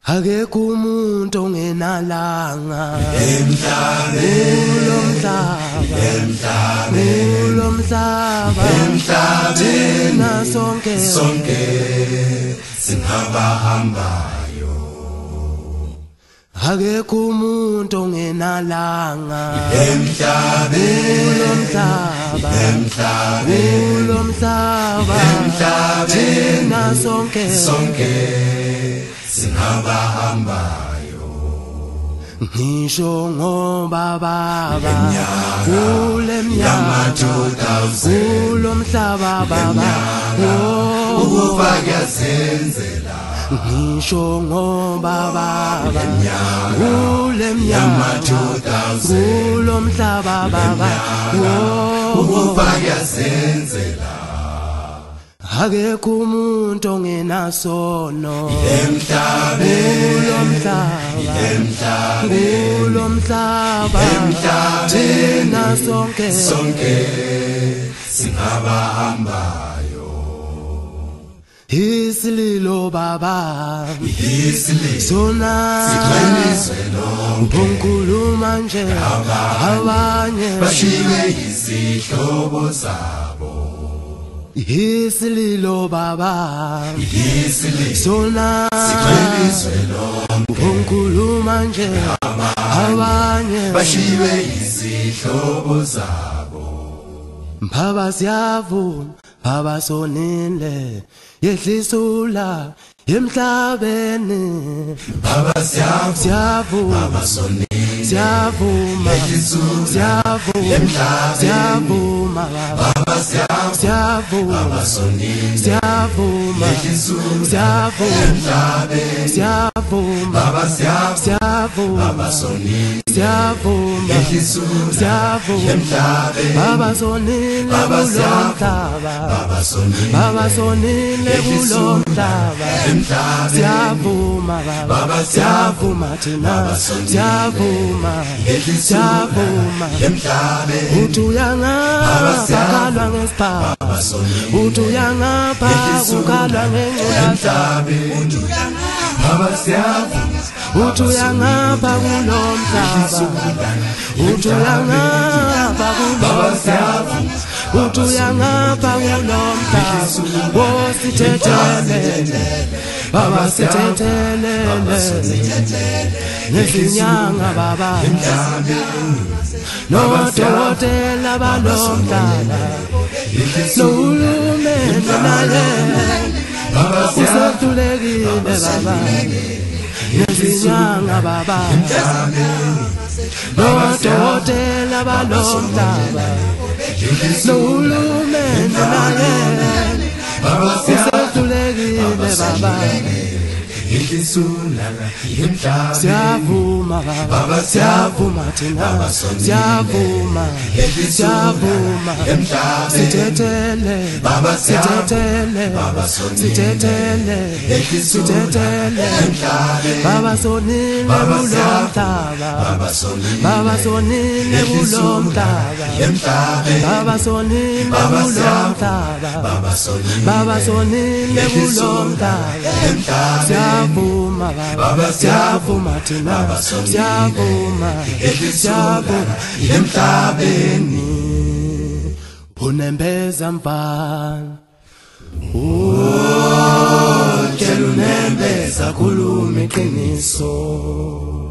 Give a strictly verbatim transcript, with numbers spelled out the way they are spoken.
Akekho umuntu ongenalanga emhlabeni kulo mhlaba thina sonke sonke singabahambayo. Akekho umuntu ongenalanga emhlabeni kulo mhlaba thina sonke sonke singabahambayo. Ngisho ngoba baba kule mnyama kulo mhlaba baba ukufa kuyazenzela. Ngisho ngoba baba kule mnyama kulo mhlaba baba ukufa kuyazenzela. Akekho umuntu ongenasono emhlabeni kulo mhlaba thina sonke sonke singabahambayo. Isililo baba isililo sona sigcwelizwe lonke unkuluma nje abanye bashiwe izihlobo zabo. Isililo baba isililo sona sigcwelizwe lonke unkuluma nje abanye bashiwe izihlobo zabo. Baba siyavuma baba sonile yehlisula emhlabeni. Baba siyavuma baba sonile siyavuma siyavuma siyavuma baba siyavuma baba sonile siyavuma siyavuma siyavuma baba siyavuma baba sonile siyavuma siyavuma baba sonile kulo mhlaba baba sonile baba sonile kulo mhlaba siyavuma baba siyavuma thina siyavuma siyavuma uthi uyangapha kukalwa ngesiphala uthi uyangapha kukalwa ngengculaza uthi uyangapha kulo mhlaba uthi uyangapha kulo mhlaba uthi uyangapha kulo mhlaba wosithethelele baba sithethelele nesinyanga baba nodokotela balomhlaba nohulumende naye usehlulekile baba nesinyanga baba nodokotela balomhlaba nohulumende naye usehlulekile baba siyavuma baba siyavuma thina siyavuma siyavuma sithethele sithethele sithethele sithethele baba sonile kulo mhlaba baba sonile kulo mhlaba baba sonile kulo mhlaba baba sonile kulo mhlaba siyavuma baba siyavuma thina siyavuma siyavuma emhlabeni unembeza mfana oh tshela unembeza khuluma iqiniso.